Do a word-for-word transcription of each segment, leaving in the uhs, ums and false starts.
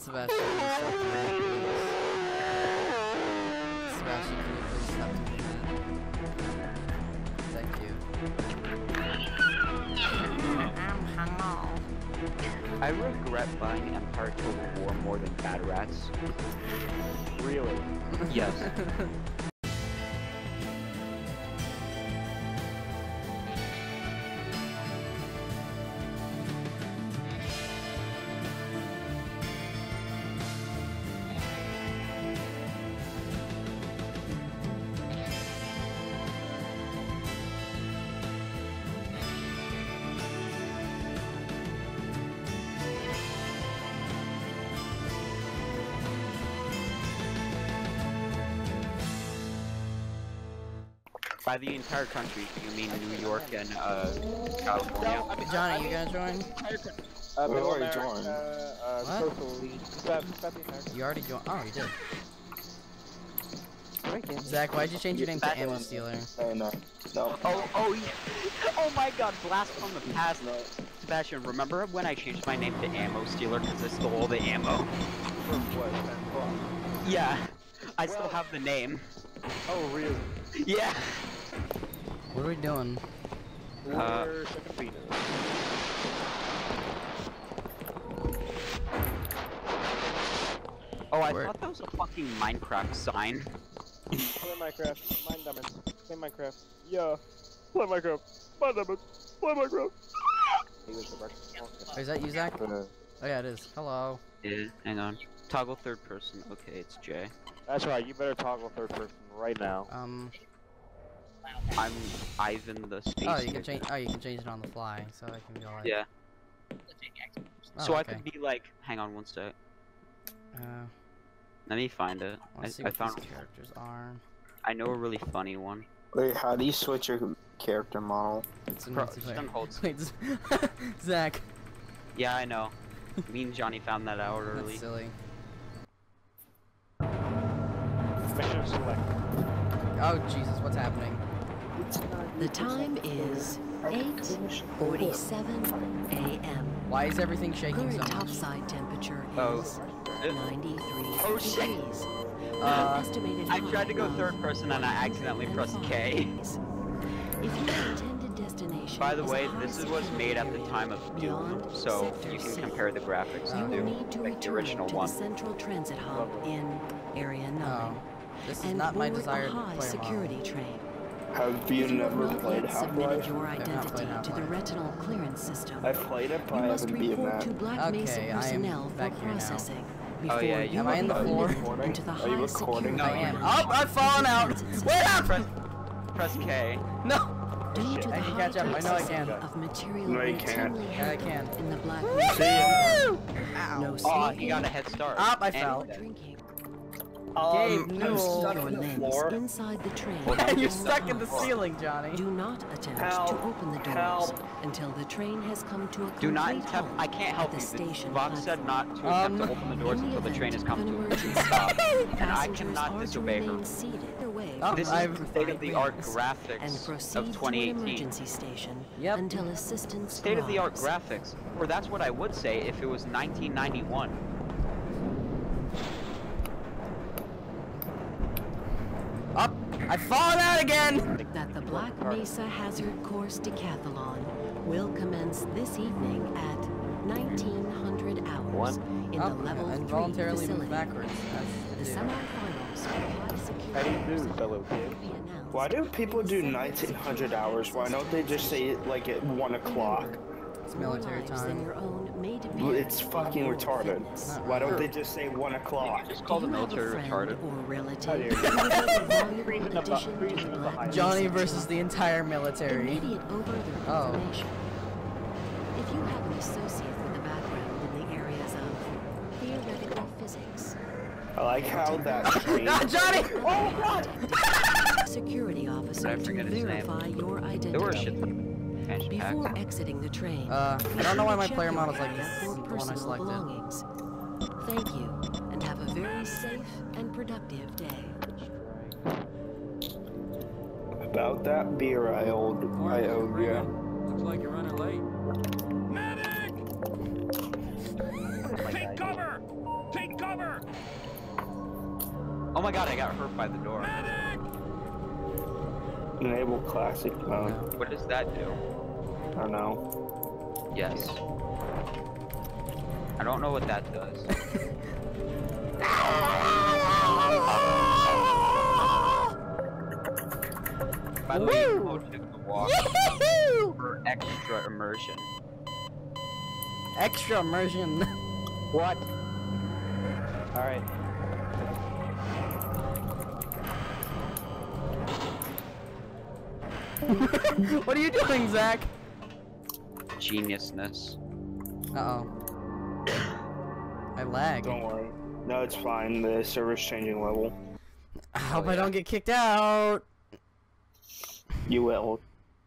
Sebastian, please stop doing that, please. Sebastian, can you please stop doing that? Thank you. I regret buying Empire Total War more than Bad Rats. Really? Yes. By the entire country, you mean New York and uh, California? Johnny, you gonna join? Uh, We Middle already America, joined. Uh, What? Coastal Elite. About, about the America. You already joined. Oh, you did. Thank you. Zach, why'd you change your name to Back Ammo on- Stealer? Oh no. No. Oh, oh, yeah. Oh my god, blast from the past. Sebastian, remember when I changed my name to Ammo Stealer because I stole all the ammo? For what? ten bucks? Yeah, I still Well- have the name. Oh, really? Yeah. What are we doing? Uh, Warrior second beat. Oh, I Where- thought that was a fucking Minecraft sign. Play Minecraft. Mind diamonds. Play Minecraft. Yeah. Play Minecraft. Mind diamonds. Play Minecraft. English the breakfast. Oh, is that you, Zach? Uh, Oh yeah, it is. Hello. Yeah, hang on. Toggle third person. Okay, it's Jay. That's right. You better toggle third person right now. Um. I'm Ivan the Space. Oh, you can Digger. change. Oh, you can change it on the fly, so I can go like. Yeah. Oh, so I okay. could be like, hang on one sec. Uh, Let me find it. I, let's see I what found. these characters are. I know a really funny one. Wait, how do you switch your character model? It's in Pro, just on multiplayer. hold. Wait, z- Zach. Yeah, I know. Me and Johnny found that out early. That's silly. Mission select. Oh Jesus, what's happening? The time is eight forty-seven a m Why is everything shaking so Current much? topside temperature Oh. is Uh, ninety-three Oh, shit. degrees. Uh, Estimated I high tried to go of third person and I accidentally one pressed hundred K. degrees. If your intended destination By the is way, a high this is what's made at the security time of Doom, beyond so Sector you can C, compare the graphics you to will Doom, need to like the return original to one. the central transit hub in Area oh, nine this is and not my board desired a high player security model. train. Have you If you have never not played yet submitted Half-Life? your I've not identity played to the Half-Life. retinal clearance system, I've played it, but you I must haven't beaten report that. to Black Mesa Okay, I am personnel for back here now. processing Oh, before yeah, you you- Am I in the are floor? admitted into the Are you high recording? security No, I am. branch Oh, I've fallen of the out. transit Wait system. up! Press, press K. No. Due to the I can high catch up. I know I processing can. of material No, you can't. routinely Yeah, I can. handled in the Black Mesa Woo! no Ow. Oh, smoking, he got a head start. Up, I And- fell. drinking. Gabe, Um, no. I'm stuck Your on the limbs floor. inside the train. Hold on. are You're on stuck in the pause. ceiling, Johnny. Do not attempt Help. to open the doors Help. until the train has come to a complete Do not attempt. halt I can't help at you. the station Vox said platform. not to attempt Um, to open the doors In until the event train has of come an to a emergency, stop, and I passengers cannot are to disobey her. remain seated away Oh, from This I've- is electrified state-of-the-art rails and graphics proceed of to twenty an eighteen. emergency station Yep. until assistance State-of-the-art arrives. graphics, or that's what I would say if it was nineteen ninety-one. Up. I've fallen out again. That the Black Mesa Hazard Course Decathlon will commence this evening at nineteen hundred hours in Up. the level and three voluntarily facility. move backwards. The That's semifinals for high security How do you do, positions fellow kid? will be announced Why do people do in the nineteen hundred central hours? Why don't they just say it like at one o'clock? It's More military lives than time. your own may depend Well, It's on fucking your retarded. fitness. Why don't they just say one o'clock? Just call Do the you have a military friend retarded. or relative How dare you. who would make a valuable Reason of the- addition to reason the of the Black high- Johnny Mesa versus team? the entire military. Immediate over their Oh. information. If you have an associate with a background in the areas of theoretical physics, I like how that train. Ah, Johnny! oh God! Security officer I to forget his name. verify your identity. There were a shit ton of expansion Before packs. exiting the train, Uh, I don't know why my check player your model's like area this. for This is the one I personal selected. belongings. Thank you, and have a very safe and productive day. About that beer I owed, I owed you. Looks like you're running late. Medic! Take cover! Take my god, I got hurt by the door. Enable classic mode. What does that do? I don't know. Yes. I don't know what that does. By the way, you took the walk for extra immersion. Extra immersion. What? Alright. What are you doing, Zach? Geniusness. Uh oh. I lag. Don't worry. No, it's fine. The server's changing level. I hope Oh, I yeah. don't get kicked out. You will.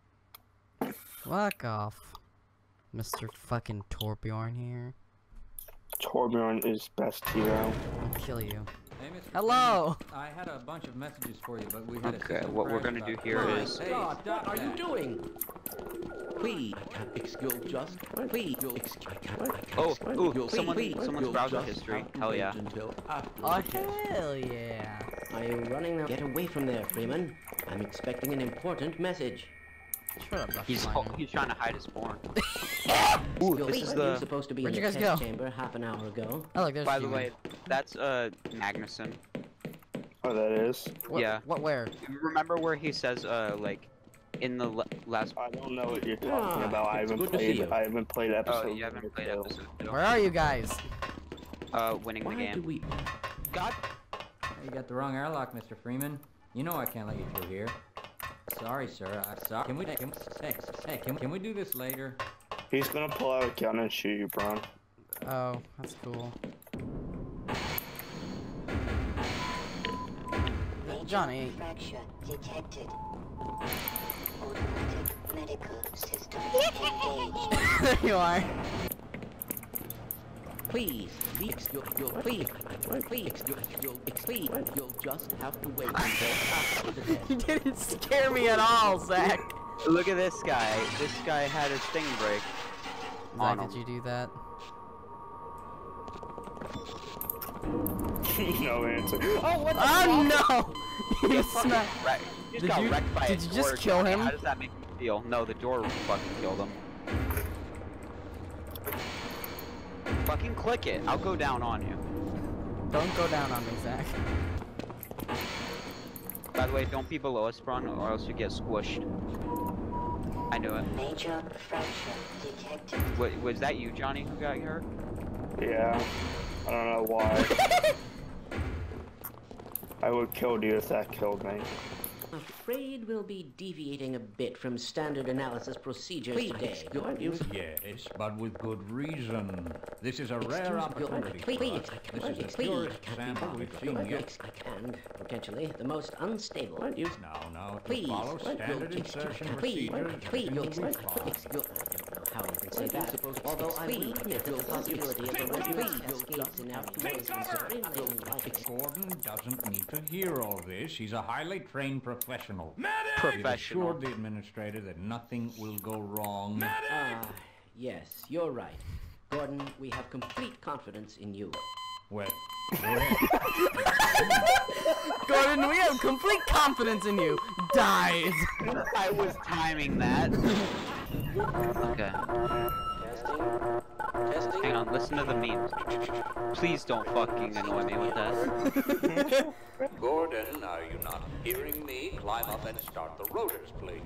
Fuck off, Mister fucking Torbjorn here. Torbjorn is best hero. I'll kill you. Hey, Mister Hello. I had a bunch of messages for you, but we had a Okay, system what we're crash gonna do about- here My is- Hey, God, stop what are you that. doing? Please, excuse just, please, you'll excuse, Oh, ooh, you'll- someone- please, someone's you'll browser just history. have to Hell wait yeah. until after Oh the test. hell yeah. Are you running now? Get away from there, Freeman. I'm expecting an important message. Shut up, Doctor He's Simon. he's trying to hide his porn. Ooh, this is you the- were supposed to be Where'd in you the guys test go? chamber half an hour ago. Oh look, there's By the Steven. way, that's uh Magnuson. Oh, that is? What, yeah. What? Where? Remember where he says uh like in the l last? I don't know what you're talking Ah, about. I it's haven't good to see played. you. I haven't played episode. Oh, you haven't played two. episode two. Where are you guys? Uh, winning the Why do game. we? God. You got the wrong airlock, Mister Freeman. You know I can't let you through here. Sorry, sir. I'm sorry. Can we? Can, hey, hey, can, can we do this later? He's gonna pull out a gun and shoot you, Bron. Oh, that's cool. Johnny. Fracture detected. Automatic medical system engaged. There you are. Please, please, you'll, you'll, please, please, you'll, you'll, please, you'll just have to wait until after the test. You didn't scare me at all, Zach. Look at this guy. This guy had his thing break. Zach, On did you do that? No answer. Oh, what the Oh no! You You fucking smacked. wreck- you just Did got you- wrecked by did a you just door, kill Johnny. him? How does that make you feel? No, the door fucking killed him. Fucking click it. I'll go down on you. Don't go down on me, Zach. By the way, don't be below us, Bron, or else you get squished. I knew it. Major fracture detected. Wa- was that you, Johnny, who got hurt? Yeah. I don't know why. I would kill you if that killed me. I'm afraid we'll be deviating a bit from standard analysis procedures today. You Yes, but with good reason. This is a rare Excuse me, opportunity please, for please, us. I This can't, is the please, purest I can't sample be we've seen yet. and potentially the most unstable. Now, now, to Please, follow standard you'll- insertion please, procedures, please, everything you'll, will be please, fine. you'll, I don't know how you can say that. Although I will admit that the possibility of a regular cascade scenario is extremely unlikely. Gordon doesn't need to hear all this. He's a highly trained professional. Professional. He's assured the administrator that nothing will go wrong. Ah, yes, you're right. Gordon, we have complete confidence in you. Well, Gordon, we have complete confidence in you. Dies. I was timing that. Okay. Testing. Hang on, listen to the memes. Please don't fucking annoy me with that. Gordon, are you not hearing me? Climb up and start the rotors, please.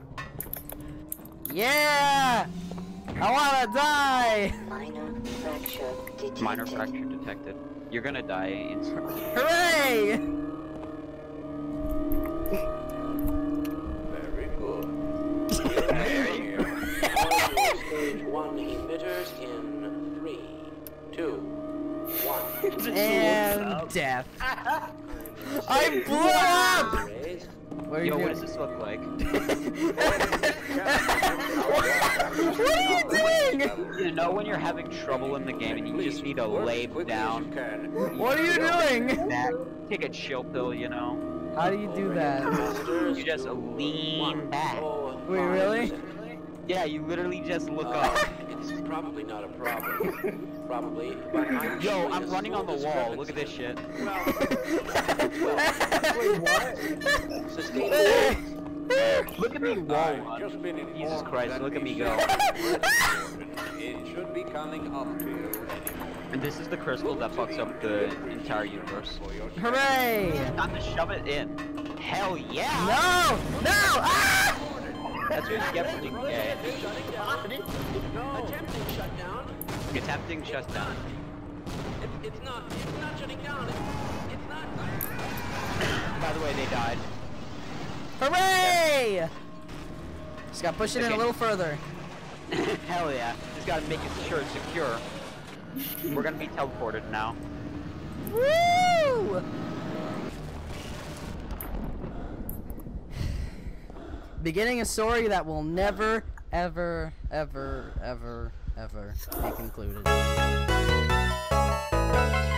Yeah! I wanna die! Minor fracture detected. Minor fracture detected. You're gonna die instantly. Hooray! Very good. Stage one emitters in three, two, one. And death. I blew up! Raise. What are you Yo, what doing? does this look like? What are you doing? You know when you're having trouble in the game and you just need to lay down, What are you doing? back, take a chill pill, you know? How do you do that? You just lean back. Oh, Wait, really? Yeah, you literally just look up. It's probably not a problem. Probably, but I'm Yo, showing I'm a running on the small wall. Look at this discrepancy. shit. Well, Wait, what? sustainable. Look at me roll. I've just been informed Jesus Christ, that look at the me go. It should be coming up to you anymore. And this is the crystal that fucks up the entire universe. Hooray! Time to shove it in. Hell yeah! No! No! Ah! That's what you get for being gay. No. Attempting shutdown. Attempting shutdown. It, it's not. It's not shutting down. It's, it's not. By the way, they died. Hooray! Just gotta push it in Okay. a little further. Hell yeah. Just gotta make it sure it's secure. We're gonna be teleported now. Woo! Beginning a story that will never, ever, ever, ever, ever be concluded.